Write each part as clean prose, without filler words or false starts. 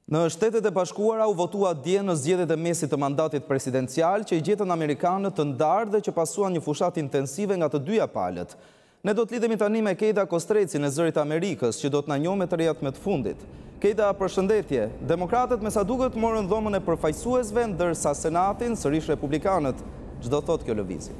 Në Shtetet e Bashkuara u votua dje në zgjedhjet e mesit të mandatit presidencial që i gjetën amerikanët të ndarë dhe që pasuan një fushat intensive nga të dyja palët. Ne do të lidhemi tani me Keita Kostrecin e Zërit Amerikës që do të na njohë me të rejat me të fundit. Keita, përshëndetje. Demokratët me sa duket morën dhomën e përfaqësuesve, ndërsa Senatin, sërish republikanët, çdo thot kjo lëvizje.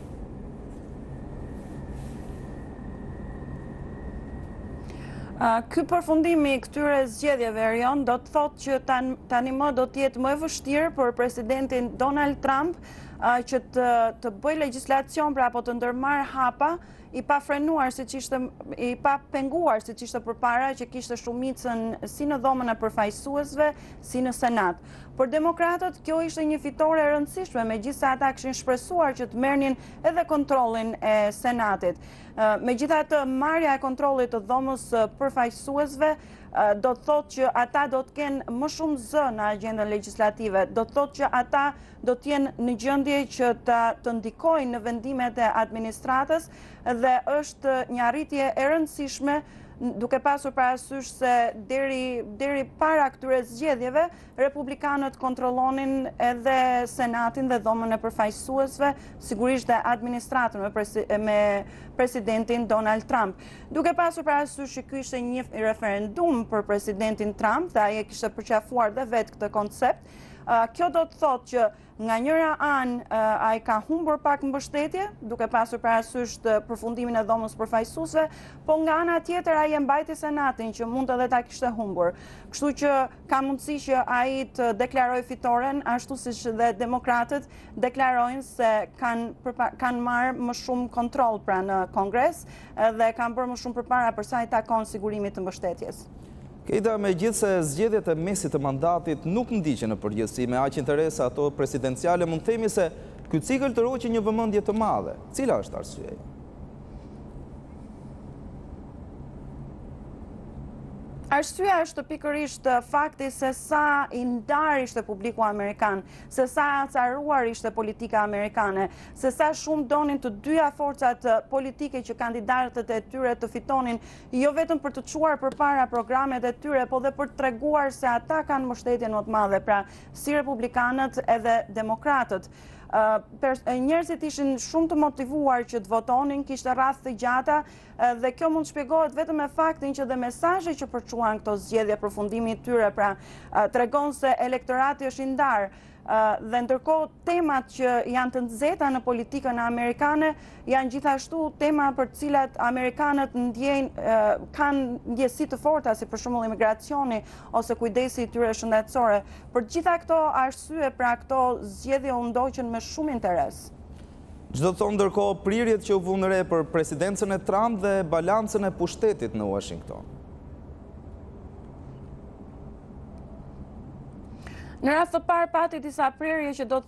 Ky përfundimi i këtyre zgjedhjeve Erion do të thotë që tani më do të jetë më e vështirë për presidentin Donald Trump që të bëjë legjislacion apo të ndërmarrë hapa i pa frenuar i pa penguar siç ishte përpara që kishte shumicën si në dhomën e përfaqësuesve si në Senat. Për demokratët kjo ishte një fitore e rëndësishme, megjithëse ata kishin shpresuar që të merrnin edhe kontrollin e Senatit. Megjithatë, marrja e kontrollit të dhomës përfaqësuesve do të thotë që ata do të kenë më shumë zë në agjendën legjislative, do të thotë që ata do të jenë në gjendje që të ndikojnë në vendimet e administratës dhe është një arritje e rëndësishme duke pasur parasysh se deri para këtyre zgjedhjeve republikanët kontrollonin edhe Senatin dhe dhomën e përfaqësuesve, sigurisht dhe administratën me presidentin Donald Trump. Duke pasur parasysh që ky ishte një referendum për presidentin Trump dhe ai e kishte përqafuar dhe vetë këtë koncept, kjo do të thotë që nga njëra anë ai ka humbur pak mbështetje, duke pasur parasysh të përfundimin e dhomës përfaqësuesve, po nga ana tjetër ai e mbajti Senatin që mund edhe ta kishte humbur. Kështu që ka mundësi që ai të deklarojë fitoren, ashtu siç dhe demokratët deklarojnë se kanë marrë më shumë kontroll pra në Kongres dhe kanë bërë më shumë përpara për sa i takon sigurimit të mbështetjes. Keita, megjithëse zgjedhjet e mesit të mandatit nuk ndiqen në përgjithësi me aq interes ato presidenciale, mund të themi se ky cikël tërhoqi një vëmendje të madhe. Cila është arsyeja? Arsyeja është pikërisht fakti se sa i ndar ishte publiku amerikan, se sa acaruar ishte politika amerikane, se sa shumë donin të dyja forcat politike që kandidatët e tyre të fitonin, jo vetëm për të çuar përpara programet e tyre, po dhe për të treguar se ata kanë mbështetjen më të madhe, pra si republikanët edhe demokratët. Njerëzit ishin shumë të motivuar që të votonin, kishte rrath të gjata dhe kjo mund shpjegohet vetëm me faktin që dhe mesazhet që përçuan këto zgjedhje përfundimi i tyre, pra tregon se elektorati është i ndarë. Dhe ndërkohë temat që janë të nxehta në politikën amerikane janë gjithashtu tema për të cilat amerikanët kanë ndjesi të forta, si për shembull imigracioni ose kujdesi i tyre shëndetësore. Për gjitha këto arsye, pra këto zgjedhje u ndoqën me shumë interes. Çdo të thonë ndërkohë prirjet që u vënë re për presidencën e Trump dhe balancën e pushtetit në Washington. Në rast të parë pati disa prirje që do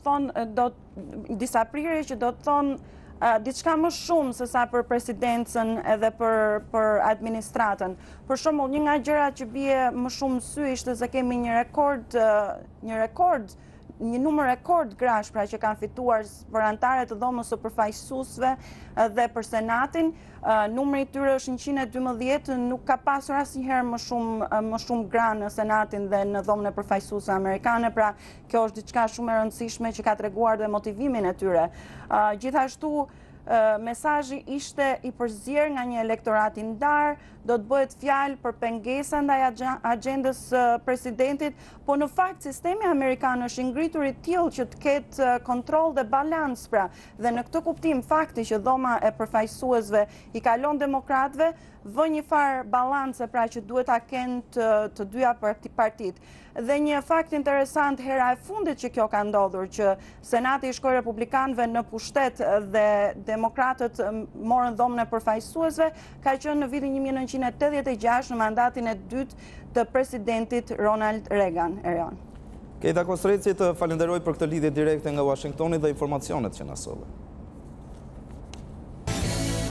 të thonë diçka më shumë se sa për presidencën edhe për administratën. Për shembull, një nga gjërat që bie më shumë sy ishte se kemi një numër rekord grash pra që kanë fituar për anëtarët të dhomës së përfaqësuesve dhe për Senatin. Numri i tyre është 112, nuk ka pasur asnjëherë më shumë gra në Senatin dhe në dhomën e përfaqësuesve amerikane, pra kjo është diçka shumë e rëndësishme që ka treguar dhe motivimin e tyre. Gjithashtu mesazhi ishte i përzier nga një elektorat i ndar, do të bëhet fjalë për pengesa ndaj agjendës presidentit, po në fakt sistemi amerikan është i ngritur i tillë që të ketë kontroll dhe balans, pra, dhe në këtë kuptim fakti që dhoma e përfaqësuesve i kalon demokratëve vë një farë balance, pra që duhet ta kenë të dyja partitë. Dhe një fakt interesant hera e fundit që kjo ka ndodhur, që Senati i shkoi republikanëve në pushtet dhe demokratët morën dhomën e përfaqësuesve, ka qenë në vitin 1986 në mandatin e dytë të presidentit Ronald Reagan. Keita Kostreci, të falenderoj për këtë lidhje direkte nga Washingtoni dhe informacionet që na solle.